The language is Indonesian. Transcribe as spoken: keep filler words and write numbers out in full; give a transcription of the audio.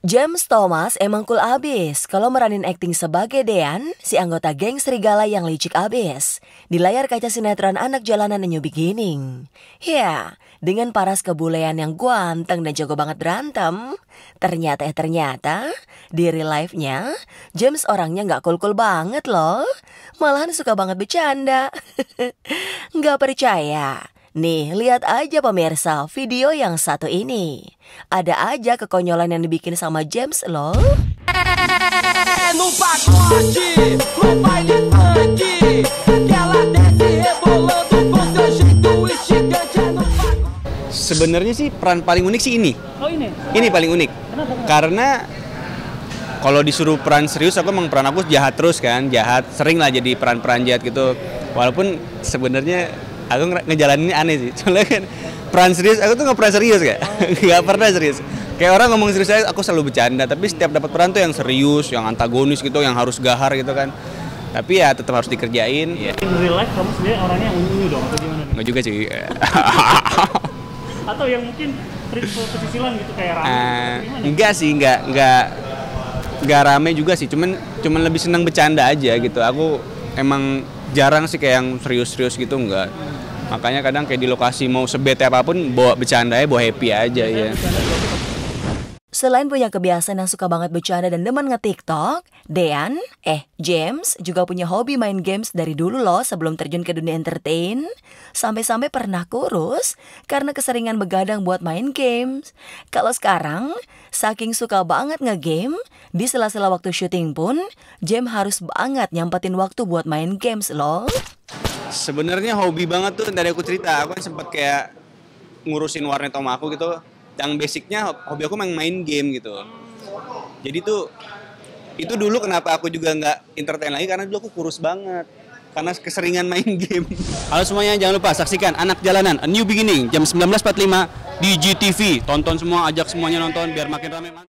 James Thomas emang cool abis kalau meranin akting sebagai Dean, si anggota geng serigala yang licik abis di layar kaca sinetron anak jalanan A New Beginning. Ya, dengan paras kebulean yang ganteng dan jago banget berantem, ternyata eh ternyata di real life-nya James orangnya nggak cool-cool banget loh, malahan suka banget bercanda. Nggak percaya? Nih, lihat aja pemirsa video yang satu ini. Ada aja kekonyolan yang dibikin sama James loh. No pacote, no baile funk, que ela desce rebolando com seu jeito instigante no pacote. Sebenarnya sih peran paling unik sih ini. Oh ini? Ini paling unik. Kenapa? Karena kalau disuruh peran serius, aku emang peran aku jahat terus kan, jahat. Sering lah jadi peran-peran jahat gitu. Walaupun sebenarnya aku ngejalaninnya aneh sih. Soalnya kan peran serius, aku tuh nggak pernah serius kayak, nggak pernah serius. Kayak orang ngomong serius, aku selalu bercanda. Tapi setiap dapat peran tuh yang serius, yang antagonis gitu, yang harus gahar gitu kan. Tapi ya tetap harus dikerjain. Ya. In real life kamu sebenarnya orangnya unyu dong atau gimana? Nggak juga sih. Atau yang mungkin pesisilan gitu kayak rame? Uh, enggak sih, enggak, enggak, enggak rame juga sih. Cuman, cuman lebih senang bercanda aja gitu. Aku emang jarang sih kayak yang serius-serius gitu, enggak. Makanya kadang kayak di lokasi mau sebete apapun bawa bercanda ya, bawa happy aja ya. Selain punya kebiasaan yang suka banget bercanda dan demen nge-TikTok, Dean, eh James juga punya hobi main games dari dulu loh sebelum terjun ke dunia entertain. Sampai-sampai pernah kurus karena keseringan begadang buat main games. Kalau sekarang, saking suka banget nge-game, di sela-sela waktu syuting pun, James harus banget nyempetin waktu buat main games loh. Sebenarnya hobi banget tuh, tadi aku cerita, aku kan sempat kayak ngurusin warnet om aku gitu. Yang basicnya hobi aku main main game gitu. Jadi tuh itu dulu kenapa aku juga nggak entertain lagi, karena dulu aku kurus banget karena keseringan main game. Halo semuanya, jangan lupa saksikan Anak Jalanan A New Beginning jam sembilan belas empat puluh lima di G T V. Tonton semua, ajak semuanya nonton biar makin ramai.